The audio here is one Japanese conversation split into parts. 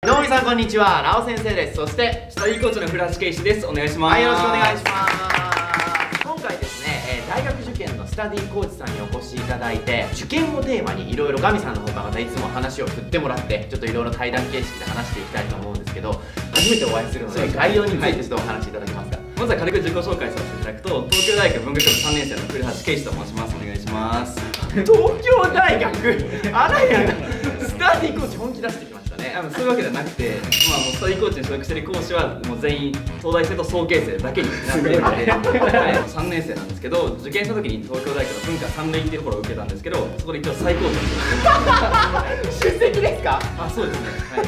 どうも皆さんこんにちは、ラオ先生です。そしてスタディコーチの古橋圭司です。お願いします。 はい、よろしくお願いします。今回ですね、大学受験のスタディコーチさんにお越しいただいて、受験をテーマにいろいろガミさんの方がまたいつも話を振ってもらって、ちょっといろいろ対談形式で話していきたいと思うんですけど、初めてお会いするので概要についてちょっとお話しいただけますか。 まずは軽く自己紹介させていただくと、東京大学文学部3年生の古橋圭司と申します。お願いします。 東京大学あらやだ、スタディコーチ本気出してきましたね。 そういうわけではなくて、もうスタディコーチに所属している講師はもう全員東大生と早慶生だけになっているので、3年生なんですけど、受験した時に東京大学の文化3類っていうところを受けたんですけど、そこで一応最高点出席ですか？ あ、そうですね。はい、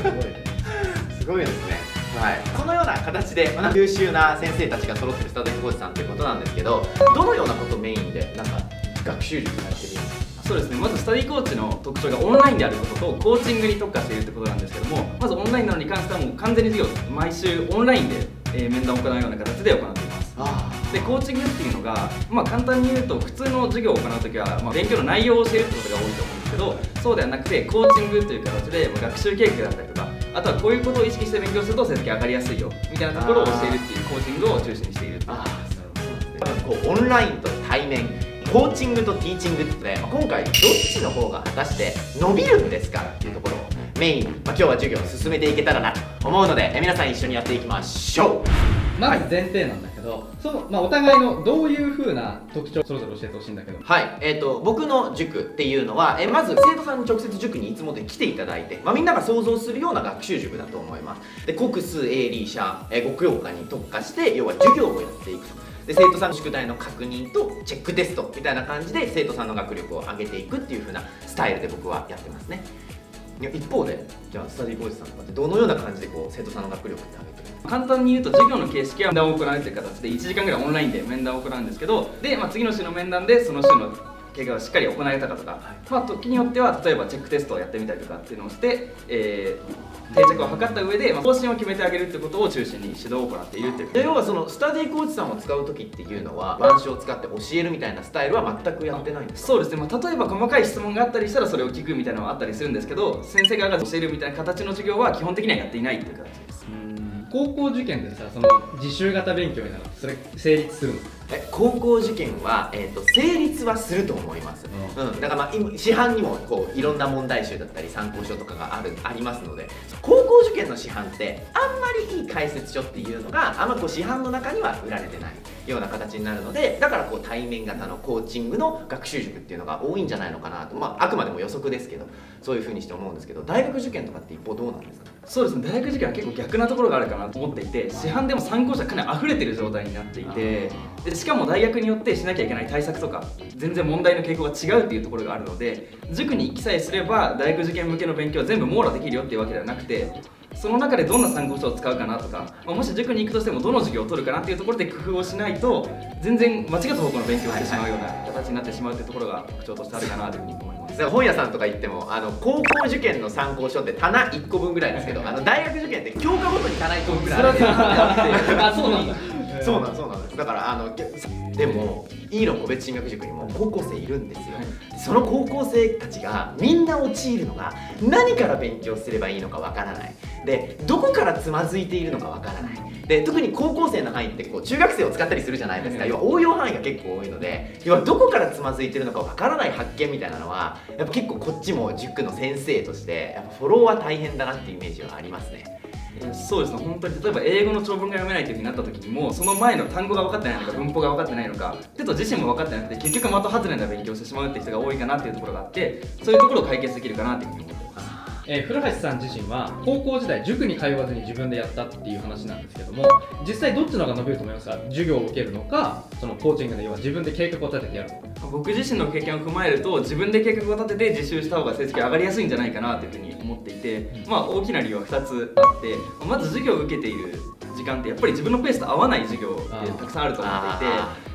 すごいですね。はい、このような形で、優秀な先生たちが揃ってるスタディコーチさんということなんですけど、どのようなことをメインで学習術されてるんですか？ そうですね、まずスタディコーチの特徴がオンラインであることとコーチングに特化しているということなんですけども、まずオンラインなのに関してはもう完全に授業毎週オンラインで、面談を行うような形で行っています。でコーチングっていうのが、簡単に言うと普通の授業を行うときは、勉強の内容を教えるってことが多いと思うんですけど、そうではなくてコーチングという形で、学習計画だったりとか、あとはこういうことを意識して勉強すると成績上がりやすいよみたいなところを教えるっていうコーチングを中心にしている。 オンラインと対面、コーチングとティーチングって、今回どっちの方が果たして伸びるんですかっていうところをメインに、今日は授業を進めていけたらなと思うので、皆さん一緒にやっていきましょう。 まず前提なんだけど、お互いのどういう風な特徴それぞれ教えてほしいんだけど。 はい、僕の塾っていうのは、まず生徒さんに直接塾にいつもで来ていただいて、みんなが想像するような学習塾だと思います。で国数英理社、5教科に特化して、要は授業をやっていくと。で生徒さんの宿題の確認とチェックテストみたいな感じで生徒さんの学力を上げていくっていう風なスタイルで僕はやってますね。一方で、じゃあスタディコーチさんとかってどのような感じで生徒さんの学力って上げてるの？ 簡単に言うと、授業の形式は面談を行うという形で1時間ぐらいオンラインで面談を行うんですけど、で、次の週の面談でその週の経過がしっかり行えたかとか、時によっては例えばチェックテストをやってみたりとかっていうのをして、定着を図った上で、方針を決めてあげるってことを中心に指導を行っているっていう。 要はそのスタディコーチさんを使う時っていうのは、板書を使って教えるみたいなスタイルは全くやってないんですか？ そうですね、例えば細かい質問があったりしたらそれを聞くみたいなのはあったりするんですけど、先生側が教えるみたいな形の授業は基本的にはやっていないっていう形です。 高校受験でさ、その自習型勉強になるの、それ成立するの？ 高校受験は、成立はすると思います。だから今市販にもいろんな問題集だったり参考書とかがありますので、高校受験の市販ってあんまりいい解説書っていうのが市販の中には売られてないような形になるので、だから対面型のコーチングの学習塾っていうのが多いんじゃないのかなと、あくまでも予測ですけど、そういうふうにして思うんですけど、大学受験とかって一方どうなんですか？ そうですね、大学受験は結構逆なところがあるかなと思っていて、市販でも参考書がかなり溢れてる状態になっていて、でしかも大学によってしなきゃいけない対策とか全然問題の傾向が違うっていうところがあるので、塾に行きさえすれば大学受験向けの勉強は全部網羅できるよっていうわけではなくて、その中でどんな参考書を使うかなとか、もし塾に行くとしてもどの授業を取るかなっていうところで工夫をしないと、全然間違った方向の勉強をしてしまうような形になってしまうっていうところが特徴としてあるかなというふうに思います。 本屋さんとか行っても高校受験の参考書って棚1個分ぐらいですけど、大学受験って教科ごとに棚1個分ぐらいあってあ、そうなんだ。 そうなんです。だからでもイーロン個別進学塾にも高校生いるんですよ。その高校生たちがみんな陥るのが、何から勉強すればいいのかわからない。でどこからつまずいているのかわからない。で特に高校生の範囲って中学生を使ったりするじゃないですか。要は応用範囲が結構多いので、要はどこからつまずいてるのかわからない発見みたいなのは、やっぱ結構こっちも塾の先生としてやっぱフォローは大変だなっていうイメージはありますね。 そうですね、本当に例えば英語の長文が読めないというふうになった時にも、その前の単語が分かってないのか文法が分かってないのか、生徒自身も分かってなくて結局的外れな勉強をしてしまうっていう人が多いかなっていうところがあって、そういうところを解決できるかなっていうふうに思ってます。 古橋さん自身は高校時代塾に通わずに自分でやったっていう話なんですけども、実際どっちの方が伸びると思いますか？授業を受けるのか、そのコーチングの要は自分で計画を立ててやるのか。僕自身の経験を踏まえると、自分で計画を立てて自習した方が成績上がりやすいんじゃないかなというふうに思っていて、大きな理由は2つあって、まず授業を受けている時間ってやっぱり自分のペースと合わない授業ってたくさんあると思っていて、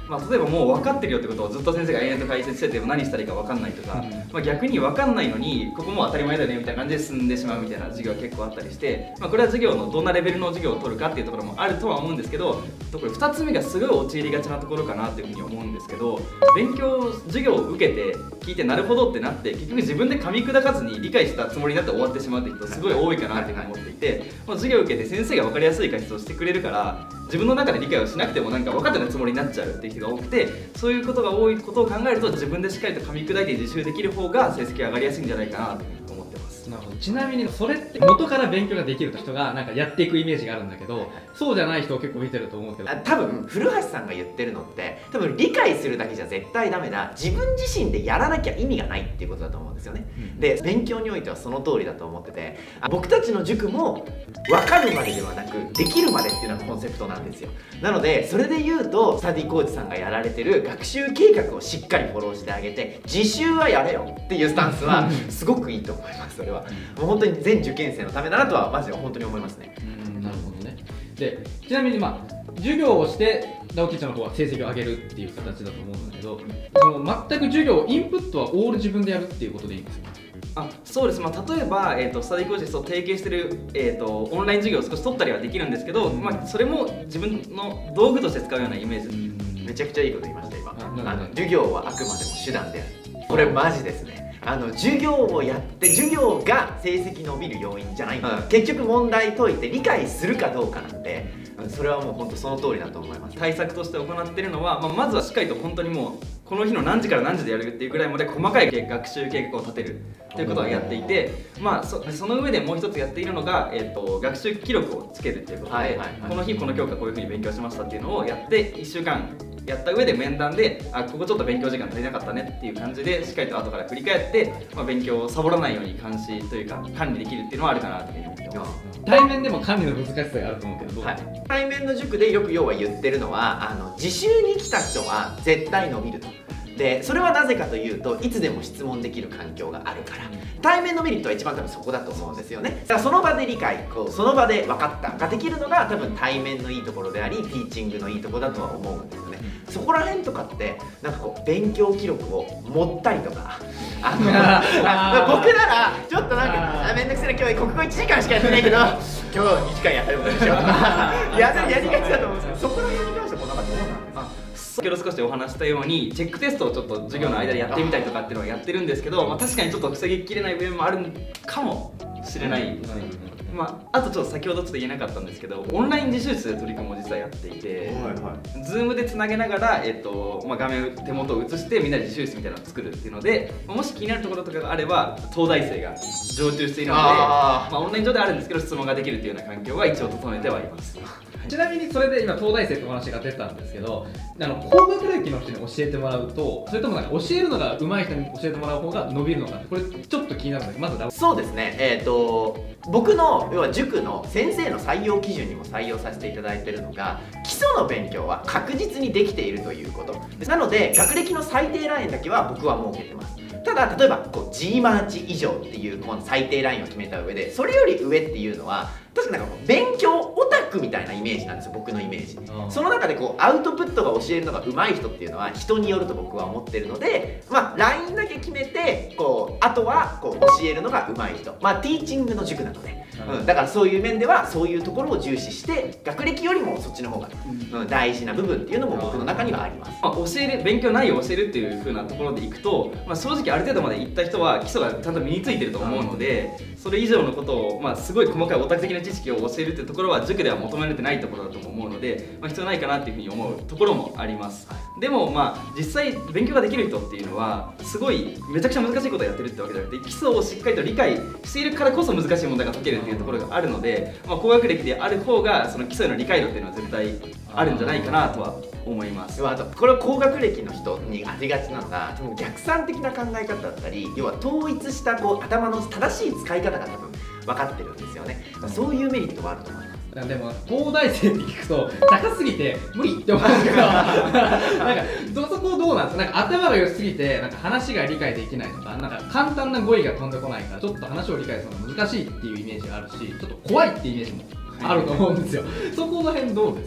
例えばもう分かってるよってことをずっと先生が延々と解説してても何したらいいか分かんないとか、逆に分かんないのにここもう当たり前だよねみたいな感じで進んでしまうみたいな授業が結構あったりして、これは授業のどんなレベルの授業を取るかっていうところもあるとは思うんですけど、これ2つ目がすごい陥りがちなところかなっていうふうに思うんですけど、授業を受けて聞いてなるほどってなって結局自分で噛み砕かずに理解したつもりになって終わってしまうっていう人すごい多いかなっていうふうに思っていて、授業を受けて先生が分かりやすい解説をしてくれるから自分の中で理解をしなくてもなんか分かってないつもりになっちゃうっていう人が多くて、そういうことが多いことを考えると自分でしっかりと噛み砕いて自習できる方が成績が上がりやすいんじゃないかなと思ってます。 なるほど。ちなみにそれって元から勉強ができる人がなんかやっていくイメージがあるんだけど、そうじゃない人を結構見てると思うけど、 多分古橋さんが言ってるのって多分理解するだけじゃ絶対ダメだ、自分自身でやらなきゃ意味がないっていうことだと思うんですよね。で勉強においてはその通りだと思ってて、僕たちの塾も分かるまでではなくできるまでっていうのがコンセプトなんですよ。なのでそれで言うとスタディコーチさんがやられてる学習計画をしっかりフォローしてあげて自習はやれよっていうスタンスはすごくいいと思います。それはもう本当に全受験生のためだなとはマジで本当に思いますね。 なるほどね。でちなみに授業をして直樹ちゃんの方は成績を上げるっていう形だと思うんだけど、その全く授業インプットはオール自分でやるっていうことでいいんですか？ そうです。例えば、スタディコーチと提携してる、オンライン授業を少し取ったりはできるんですけど、それも自分の道具として使うようなイメージ。 めちゃくちゃいいこと言いました今。授業はあくまでも手段である。これマジですね。授業をやって授業が成績伸びる要因じゃないんだ、結局問題解いて理解するかどうかなんで、それはもう本当その通りだと思います。 対策として行っているのは、まずはしっかりと本当にもうこの日の何時から何時でやるっていうぐらいまで細かい学習計画を立てるということはやっていて、その上でもう一つやっているのが、学習記録をつけるっていうことで、この日この教科こういうふうに勉強しましたっていうのをやって1週間やった上で面談でここちょっと勉強時間足りなかったねっていう感じでしっかりと後から振り返って、勉強をサボらないように監視というか管理できるっていうのはあるかなというふうに思ってます。 対面でも管理の難しさがあると思うけど、 対面の塾でよく要は言ってるのは自習に来た人は絶対伸びると。でそれはなぜかというといつでも質問できる環境があるから。対面のメリットは一番多分そこだと思うんですよね。だからその場で理解その場で分かったができるのが多分対面のいいところでありティーチングのいいところだとは思うんですよね。そこら辺とかってなんか勉強記録を持ったりとか僕ならちょっとなんかめんどくせえな今日国語1時間しかやってないけど今日2時間やったりもでしょやりがちだと思うんですけど、そこら辺に関してもなんかどうなんですか？ 先ほど少しお話したようにチェックテストをちょっと授業の間でやってみたりとかっていうのをやってるんですけど、確かにちょっと防ぎきれない部分もあるかもしれないですね。あとちょっと先ほどちょっと言えなかったんですけど、オンライン自習室で取り組みも実はやっていて、Zoom でつなげながら、画面手元を映してみんなで自習室みたいなのを作るっていうので、もし気になるところとかがあれば東大生が常駐しているので、オンライン上であるんですけど質問ができるっていうような環境は一応整えてはいます。 ちなみにそれで今東大生ってお話が出たんですけど、高学歴の人に教えてもらうと、それとも教えるのが上手い人に教えてもらう方が伸びるのかって、これちょっと気になるのでまずそうですね。僕の要は塾の先生の採用基準にも採用させていただいているのが基礎の勉強は確実にできているということなので、学歴の最低ラインだけは僕は設けてます。ただ例えばG マーチ以上っていうこの最低ラインを決めた上でそれより上っていうのは確かに勉強オタクみたいなイメージなんですよ、僕のイメージ。その中でアウトプットが教えるのが上手い人っていうのは人によると僕は思ってるので、ラインだけ決めてあとは教えるのが上手い人、ティーチングの塾なので、だからそういう面ではそういうところを重視して学歴よりもそっちの方が、大事な部分っていうのも僕の中にはあります。 勉強内容を教えるっていう風なところでいくと、正直ある程度までいった人は基礎がちゃんと身についてると思うので、それ以上のことを、すごい細かいオタク的な知識を教えるっていうところは塾では求められてないところだと思うので、必要ないかなっていうふうに思うところもあります。でも実際勉強ができる人っていうのはすごいめちゃくちゃ難しいことをやってるってわけじゃなくて、基礎をしっかりと理解しているからこそ難しい問題が解けるっていうところがあるので、高学歴である方がその基礎への理解度っていうのは絶対あるんじゃないかなとは思います。 あとこれは高学歴の人にありがちなのが逆算的な考え方だったり、要は統一した頭の正しい使い方が多分分かってるんですよね。そういうメリットはあると思います。 でも東大生って聞くと高すぎて無理って思うんですけどそこどうなんですか？頭が良すぎて話が理解できないとか、簡単な語彙が飛んでこないからちょっと話を理解するのが難しいっていうイメージがあるし、ちょっと怖いっていうイメージもあると思うんですよ。そこの辺どうですか？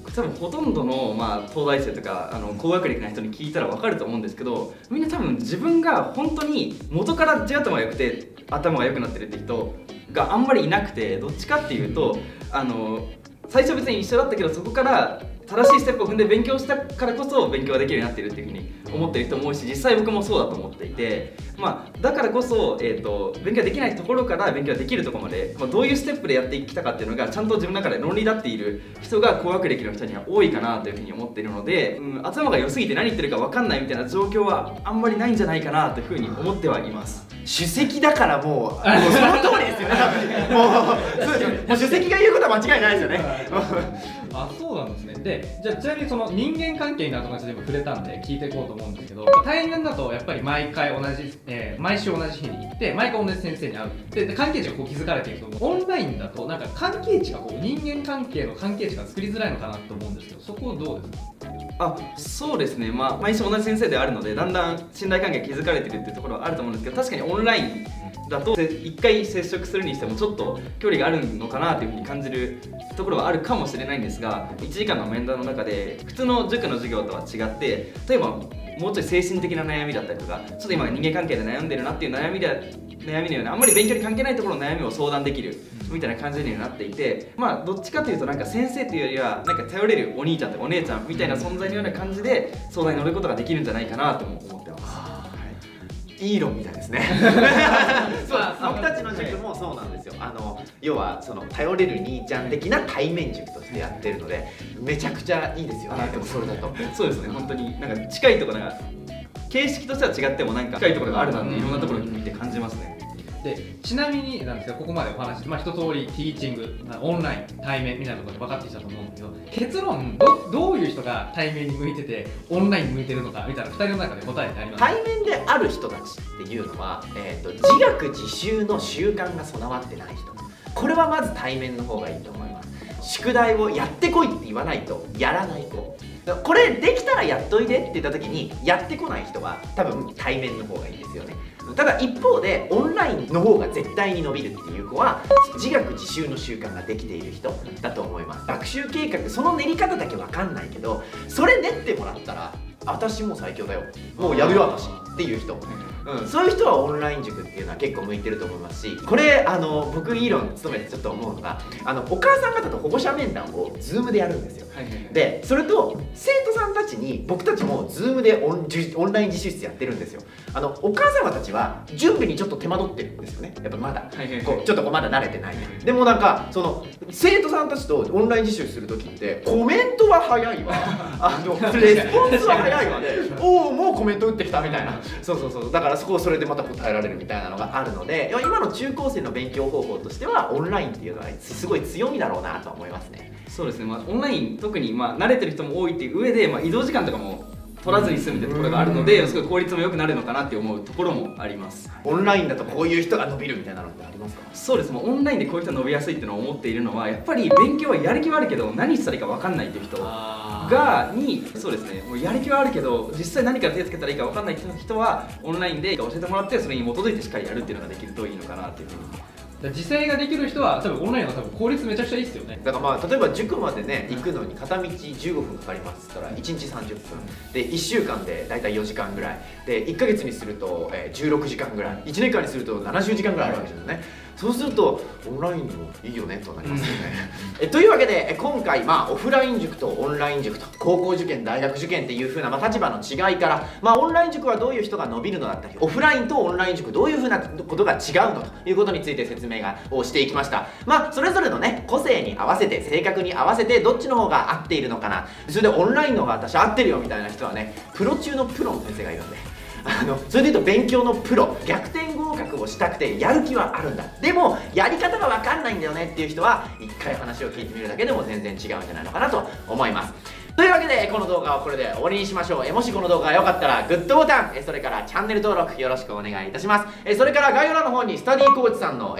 多分ほとんどの、東大生とか高学歴な人に聞いたら分かると思うんですけど、みんな多分自分が本当に元から地頭が良くて頭が良くなってるって人があんまりいなくて、どっちかっていうと最初別に一緒だったけど、そこから正しいステップを踏んで勉強したからこそ勉強ができるようになってるっていうふうに思ってる人も多いし、実際僕もそうだと思っていて、だからこそ、勉強できないところから勉強できるところまで、どういうステップでやってきたかっていうのがちゃんと自分の中で論理立っている人が高学歴の人には多いかなというふうに思っているので、頭が良すぎて何言ってるか分かんないみたいな状況はあんまりないんじゃないかなというふうに思ってはいます。 首席だからもうその通りですよね。もう首席が言うことは間違いないですよね。 あ、そうなんですね。で、じゃあちなみにその人間関係になるところに触れたんで聞いていこうと思うんですけど、対面だとやっぱり毎週同じ日に行って毎回同じ先生に会うで関係値がこう築かれていくと思う。オンラインだとなんか関係値が人間関係の関係値が作りづらいのかなと思うんですけど、そこどうですか？ そうですね、毎週同じ先生であるのでだんだん信頼関係が築かれてるっていうところはあると思うんですけど、確かにオンラインだと1回接触するにしてもちょっと距離があるのかなというふうに感じるところはあるかもしれないんですが、1時間の面談の中で普通の塾の授業とは違って、例えばもうちょい精神的な悩みだったりとか、ちょっと今人間関係で悩んでるなっていう悩みのようなあんまり勉強に関係ないところの悩みを相談できるみたいな感じになっていて、どっちかというとなんか先生というよりはなんか頼れるお兄ちゃんとかお姉ちゃんみたいな存在のような感じで相談に乗ることができるんじゃないかなとも思ってます。 いい論みたいですね。そう僕たちの塾もそうなんですよ。要はその頼れる兄ちゃん的な対面塾としてやってるので、めちゃくちゃいいですよね。でもそれだとそうですね、本当になんか近いところが形式としては違ってもなんか近いところがあるなっていろんなところに見て感じますね。 でちなみになんですが、ここまでお話して、一通りティーチング、オンライン、対面みたいなところで分かってきたと思うんですけど、結論どういう人が対面に向いててオンラインに向いてるのかみたいな2人の中で答えってありますか？ 対面である人たちっていうのは、自学自習の習慣が備わってない人、これはまず対面の方がいいと思います。宿題をやってこいって言わないとやらない子、これできたらやっといでって言った時にやってこない人は多分対面の方がいいですよね。ただ一方でオンラインの方が絶対に伸びるっていう子は自学自習の習慣ができている人だと思います。学習計画その練り方だけ分かんないけど、それ練ってもらったら私もう最強だよ、もうやるよ私っていう人、そういう人はオンライン塾っていうのは結構向いてると思いますし、これ僕イーロン勤めてちょっと思うのが、お母さん方と保護者面談を Zoom でやるんですよ。でそれと生徒さんたちに僕たちも Zoom でオンライン自習室やってるんですよ。お母様たちは準備にちょっと手間取ってるんですよね。やっぱまだちょっとまだ慣れてない。でもなんかその生徒さんたちとオンライン自習する時ってコメントは早いわレスポンスは早いわで、おおもうコメント打ってきたみたいな、そうだからそれでまた答えられるみたいなのがあるので、今の中高生の勉強方法としてはオンラインっていうのはすごい強みだろうなと思いますね。 そうですね、オンライン特に慣れてる人も多いっていう上で、移動時間とかも取らずに済むってところがあるので、すごい効率も良くなるのかなって思うところもあります。 オンラインだとこういう人が伸びるみたいなのってありますか？ そうです、オンラインでこういう人が伸びやすいっていうのを思っているのは、やっぱり勉強はやる気はあるけど何したらいいか分かんないっていう人そうですね、もうやる気はあるけど実際何から手つけたらいいか分かんない人はオンラインで教えてもらって、それに基づいてしっかりやるっていうのができるといいのかなっていうふうに。 自制ができる人は多分オンラインは効率めちゃくちゃいいですよね。 だから例えば塾までね行くのに片道15分かかりますって言ったら1日30分で1週間でだいたい4時間ぐらいで、1ヶ月にすると16時間ぐらい、1年間にすると70時間ぐらいあるわけですよね。そうするとオンラインもいいよねとなりますよね。というわけで今回オフライン塾とオンライン塾と高校受験大学受験っていう風な立場の違いから、オンライン塾はどういう人が伸びるのだったり、オフラインとオンライン塾どういう風なことが違うのということについて説明をしていきました。それぞれのね個性に合わせて性格に合わせてどっちの方が合っているのかな、それでオンラインの方が私合ってるよみたいな人はねプロ中のプロの先生がいるんで、それでいうと勉強のプロ、逆転合格をしたくてやる気はあるんだ、でもやり方が分かんないんだよねっていう人は一回話を聞いてみるだけでも全然違うんじゃないのかなと思います。というわけでこの動画はこれで終わりにしましょう。もしこの動画が良かったらグッドボタン、それからチャンネル登録よろしくお願いいたします。それから概要欄の方にスタディコーチさんの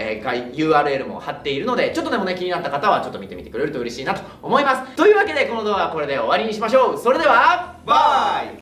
URL も貼っているので、ちょっとでもね気になった方はちょっと見てみてくれると嬉しいなと思います。というわけでこの動画はこれで終わりにしましょう。それではバイ。